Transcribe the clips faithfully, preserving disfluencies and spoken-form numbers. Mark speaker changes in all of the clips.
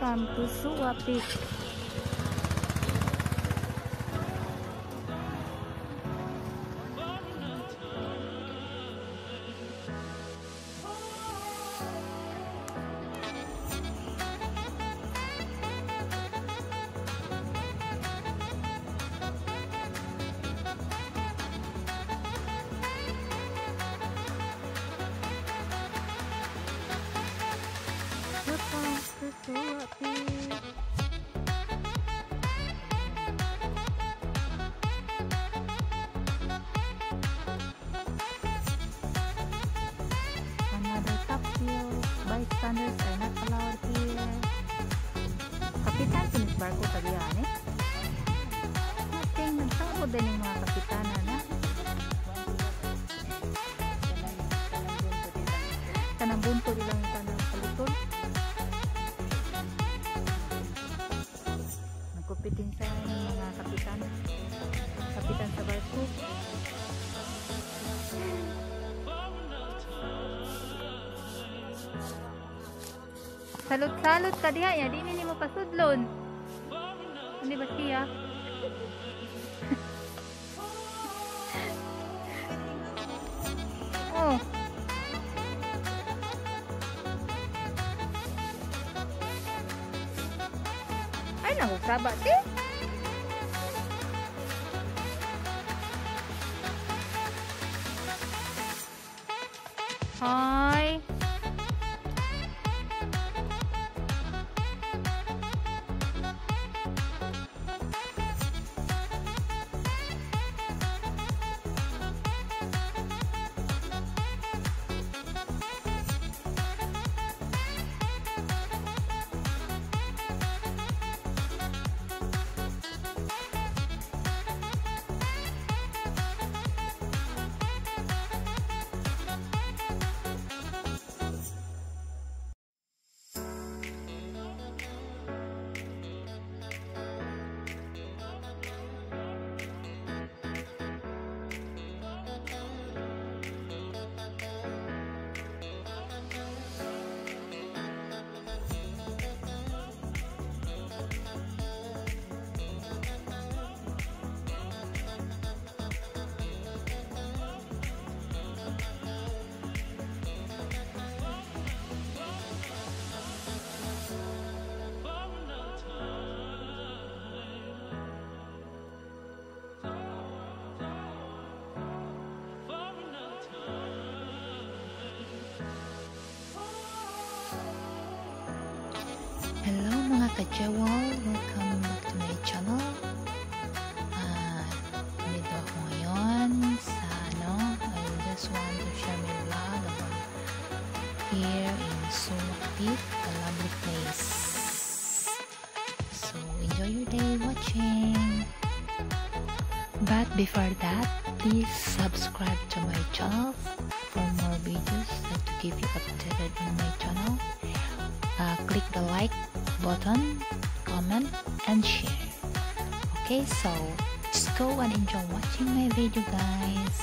Speaker 1: Welcome to S U A Peak. Welcome to S U A Peak. Another top view. Bystanders are not allowed here. Kapitan sinis barko tagiyan eh. Nating nagsabo din yung mga kapitanan na. Kanang bunto nilang kanang paliton. Nagkupitin sa mga kapitan. Kapitan sa barko. Salud-salud ka diha ya, di ni mo pasudlon. Hindi ba siya? Oh. Ay, nagusaba ti. Hi.
Speaker 2: Hello mga kajawa, welcome back to my channel. Uh, dito ako ngayon sa ano, I just want to share my vlog about here in S U A Peak, a lovely place. So enjoy your day watching. But before that, please subscribe to my channel for more videos that to keep you updated on my channel. Uh, click the like button, comment and share. Okay, so just go and enjoy watching my video, guys.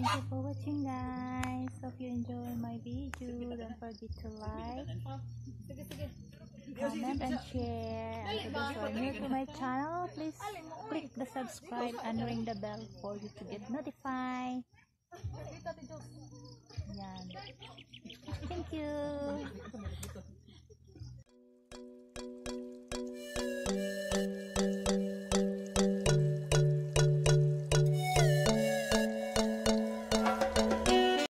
Speaker 1: Thank you for watching, guys. Hope you enjoy my video. Don't forget to like, comment, and share. And to those who are new to my channel, please click the subscribe and ring the bell for you to get notified. Yan. Thank you.